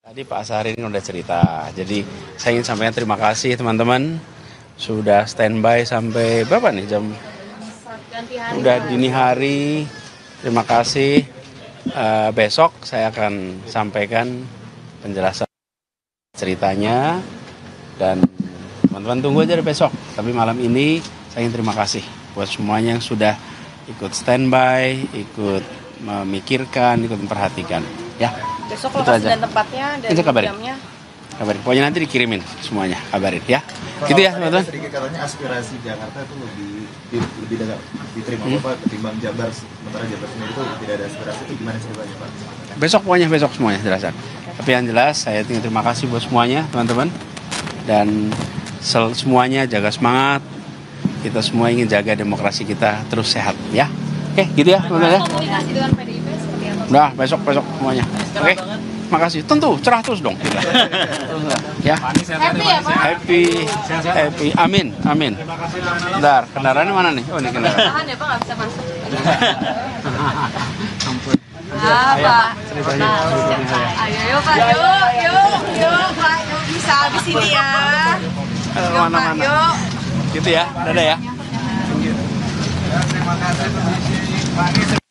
Tadi Pak Saharin udah cerita, jadi saya ingin sampaikan terima kasih teman-teman sudah standby sampai berapa nih jam? Udah dini hari. Terima kasih. Besok saya akan sampaikan penjelasan ceritanya dan teman-teman tunggu aja besok. Tapi malam ini saya ingin terima kasih buat semuanya yang sudah ikut standby, ikut memikirkan, ikut memperhatikan, ya. Besok lokasi dan tempatnya dan jamnya. Kabarin. Pokoknya nanti dikirimin semuanya, kabarin ya. Gitu ya, teman-teman. Sedikit katanya aspirasi Jakarta itu lebih diterima Bapak ketimbang Jabar. Sementara Jabar sendiri itu tidak ada aspirasi, itu gimana ceritanya, Pak? Besok semuanya jelasan. Tapi yang jelas saya ingin terima kasih buat semuanya, teman-teman. Dan semuanya jaga semangat. Kita semua ingin jaga demokrasi kita terus sehat, ya. Oke, gitu ya, teman-teman ya. Komunikasi dengan PDIP seperti apa? Udah, besok semuanya. Oke. Makasih. Tentu cerah terus dong kita. Ya. Happy ya, Pak? Happy. Amin. Bentar, kendaraannya mana nih? Oh, ini kendaraan. Tahan ya, Pak, nggak bisa masuk. Ayo, Pak. ceritanya. Ayo, yuk, Pak. Yuk, Pak. Yuk, bisa habis ini ya. Mana-mana. Yuk. Gitu ya. Dadah ya. Terima kasih.